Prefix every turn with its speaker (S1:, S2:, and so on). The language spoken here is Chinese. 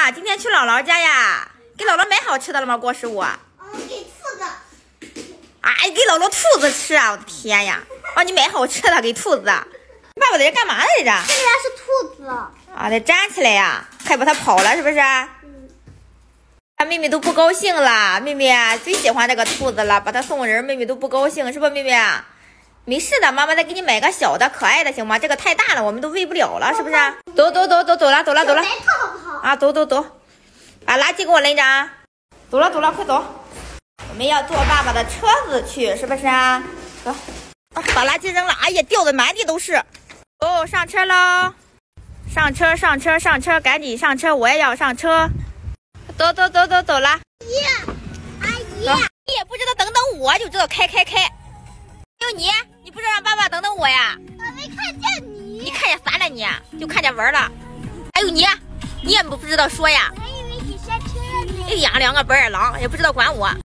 S1: 呀，今天去姥姥家呀，给姥姥买好吃的了吗？过十五啊？
S2: 给兔子。
S1: 哎，给姥姥兔子吃啊！我的天呀！啊，你买好吃的给兔子。爸爸在这干嘛来着？
S2: 这里是兔子。
S1: 啊，得站起来呀！害怕它跑了是不是？啊，妹妹都不高兴了。妹妹最喜欢这个兔子了，把它送人，妹妹都不高兴，是吧，妹妹？没事的，妈妈再给你买个小的可爱的，行吗？这个太大了，我们都喂不了了，是不是？走了。啊，走。把垃圾给我拎着啊！走了，快走。我们要坐爸爸的车子去，是不是啊？走，把垃圾扔了。哎呀，掉的满地都是。哦，上车喽！上车，赶紧上车，我也要上车。走了。
S2: 阿姨，
S1: 你也不知道等等我，就知道开。还有你不知道让爸爸等等我呀？
S2: 我没看见你。
S1: 你看见啥了你？就看见玩了。还有你也不知道说呀？
S2: 我以为你刹车了呢。
S1: 哎呀，两个白眼狼也不知道管我。